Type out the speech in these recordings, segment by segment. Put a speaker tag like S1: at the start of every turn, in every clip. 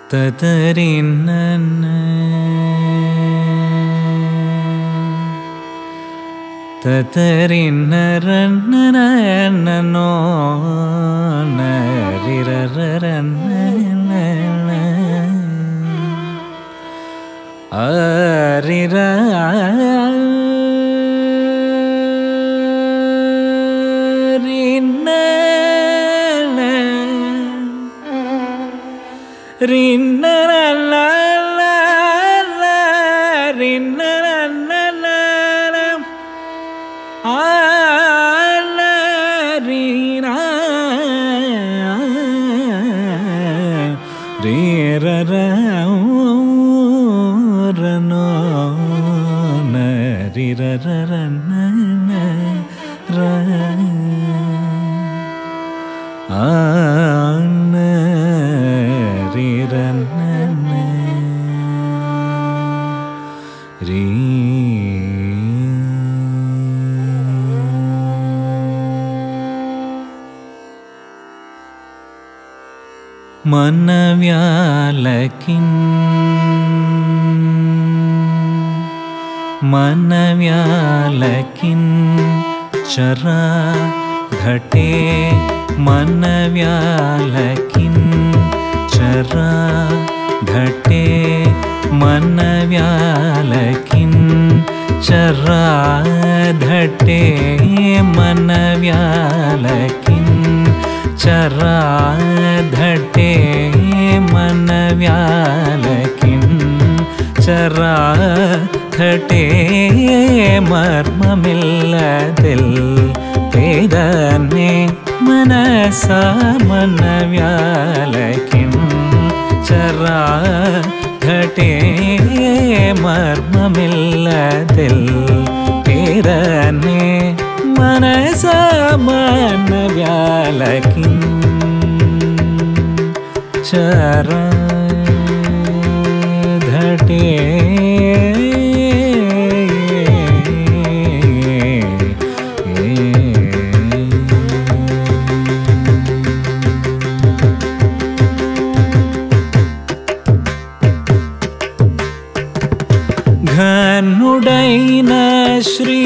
S1: తతరిన్న తతరిన్నరన్ననో నరిరరన్న ఆరిర मनव्यालकिन चरा घटे मनव्यालकिन चरा घटे मनव्यालकिन चरा घटे मनव्यालकिन चरा घटे मनव्यालकिन चरा घटे मर्ममिल्लदिल पेदने मनसा मनव्यालकिन चरा घटे मर्ममिल्लदिल पेदने मनसा मनव्यालकिन चरा घटे घनुडैन श्री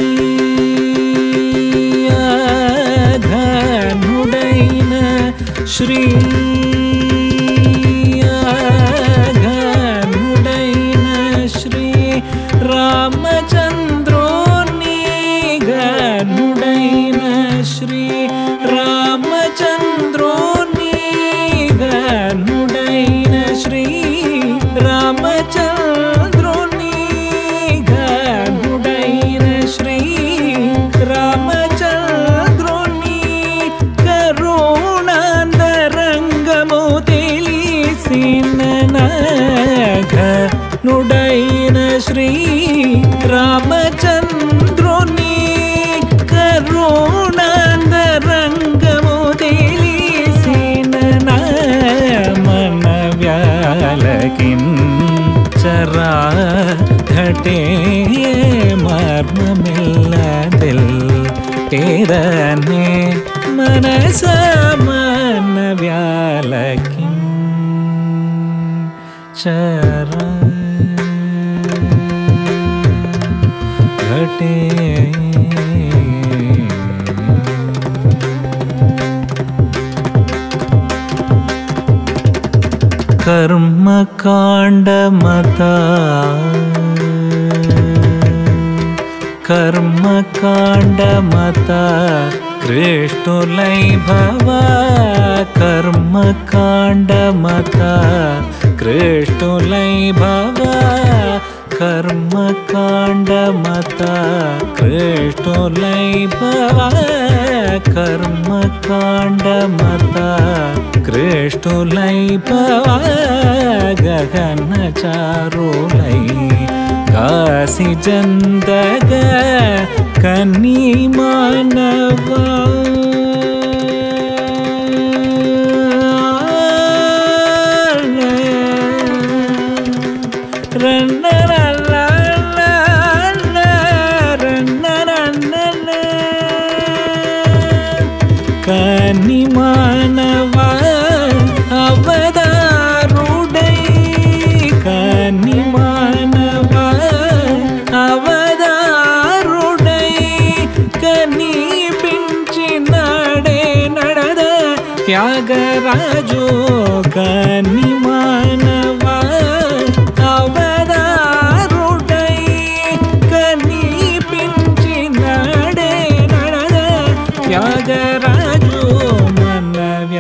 S1: घनुडैन श्री घनुडैन श्री रामचंद्रोनी घनुडैन श्री रामचंद्रोनी घनुडैन श्री रामचंद्रोनी घनुडैन श्री रामचंद्रोनी करुणांतरंगमु तेलिसिन घनुडैन श्री रामचंद्रोनी करुणांतरंगमु तेलिसिन मनव्यालकिन चरा घटे मर्ममिल्लदिल पेदने मनसा मनव्यालकिन चरा घटे कर्मकांड मता कर्मकांड मता कृष्णुलैभव कर्मकांड मता कृष्णुलैभव कर्मकांड मता कृष्णुलैभव कर्मकांड मता कृष्णुलैभव गगन चारुलै घासी जंदग कन्नी मानवा कन्नी मानवा अवतारुड త్యాగరాజు కని మానవ అవదారుడై కనిపించినాడే నడద త్యాగరాజు మన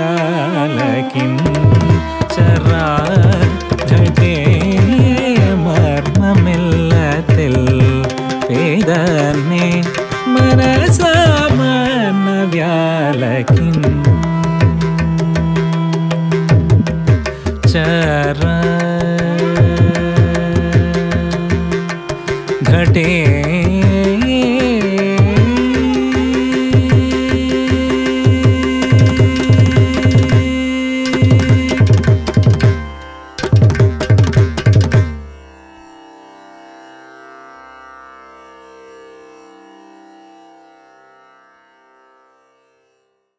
S1: వ్యాలకించరా ఝటే మర్మమెల్ల తెల్పేదనే మనస మన వ్యాలకించరా